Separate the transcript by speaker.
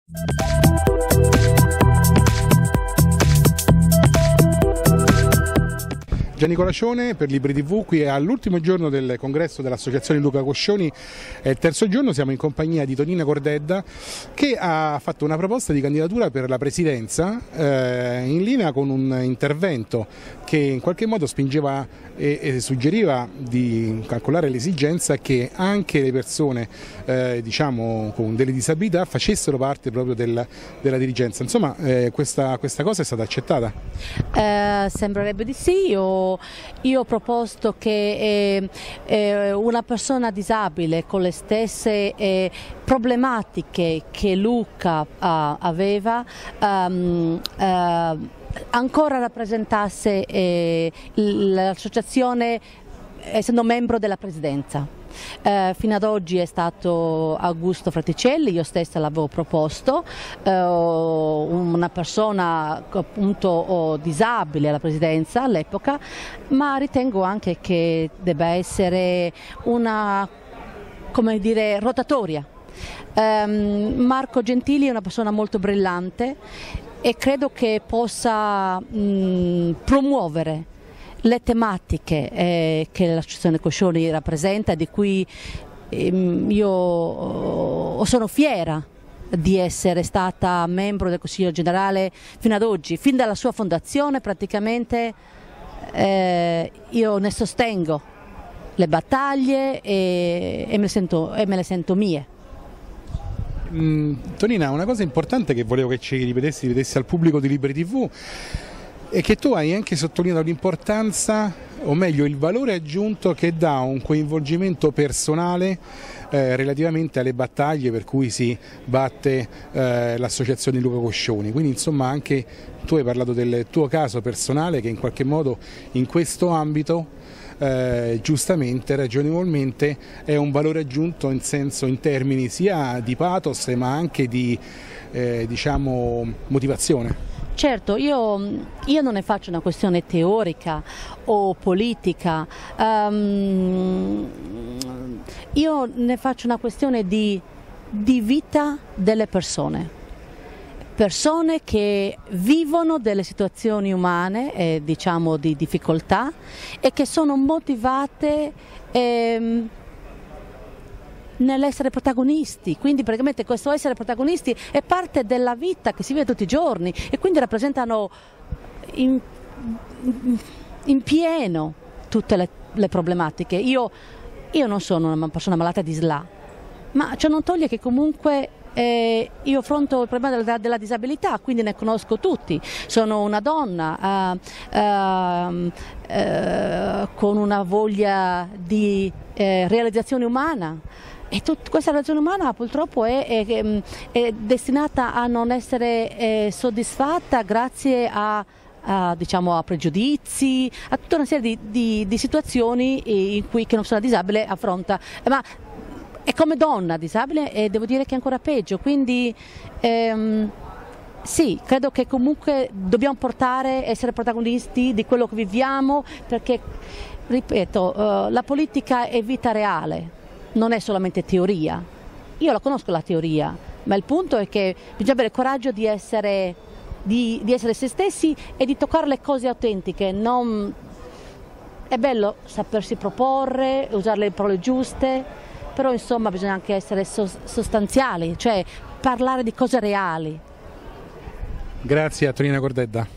Speaker 1: Gianni Colacione per Libri TV, qui all'ultimo giorno del congresso dell'associazione Luca Coscioni, è il terzo giorno, siamo in compagnia di Tonina Cordedda che ha fatto una proposta di candidatura per la presidenza in linea con un intervento che in qualche modo spingeva e suggeriva di calcolare l'esigenza che anche le persone diciamo con delle disabilità facessero parte proprio della dirigenza. Insomma questa cosa è stata accettata?
Speaker 2: Sembrerebbe di sì. Io ho proposto che una persona disabile con le stesse problematiche che Luca aveva ancora rappresentasse l'associazione essendo membro della presidenza. Fino ad oggi è stato Augusto Fraticelli, io stessa l'avevo proposto, una persona appunto disabile alla presidenza all'epoca, ma ritengo anche che debba essere una, come dire, rotatoria. Marco Gentili è una persona molto brillante e credo che possa promuovere le tematiche che l'associazione Coscioni rappresenta e di cui io sono fiera di essere stata membro del Consiglio Generale fino ad oggi, fin dalla sua fondazione praticamente. Io ne sostengo le battaglie e me le sento mie.
Speaker 1: Tonina, una cosa importante che volevo che ci rivedessi al pubblico di Libri TV è che tu hai anche sottolineato l'importanza, o meglio il valore aggiunto che dà un coinvolgimento personale relativamente alle battaglie per cui si batte l'associazione Luca Coscioni. Quindi insomma anche tu hai parlato del tuo caso personale che in qualche modo in questo ambito giustamente, ragionevolmente è un valore aggiunto in termini sia di pathos ma anche di diciamo motivazione.
Speaker 2: Certo, io non ne faccio una questione teorica o politica, io ne faccio una questione di vita delle persone che vivono delle situazioni umane, diciamo di difficoltà e che sono motivate nell'essere protagonisti, quindi praticamente questo essere protagonisti è parte della vita che si vive tutti i giorni e quindi rappresentano in pieno tutte le problematiche. Io non sono una persona malata di SLA, ma ciò non toglie che comunque io affronto il problema della disabilità, quindi ne conosco tutti. Sono una donna con una voglia di realizzazione umana. E questa realizzazione umana purtroppo è destinata a non essere soddisfatta grazie diciamo, a pregiudizi, a tutta una serie di situazioni in cui che una persona disabile affronta. Ma e come donna disabile devo dire che è ancora peggio, quindi sì, credo che comunque dobbiamo essere protagonisti di quello che viviamo, perché, ripeto, la politica è vita reale. Non è solamente teoria, io la conosco la teoria, ma il punto è che bisogna avere il coraggio di essere se stessi e di toccare le cose autentiche. È bello sapersi proporre, usare le parole giuste, però insomma bisogna anche essere sostanziali, cioè parlare di cose reali.
Speaker 1: Grazie a Tonina Cordedda.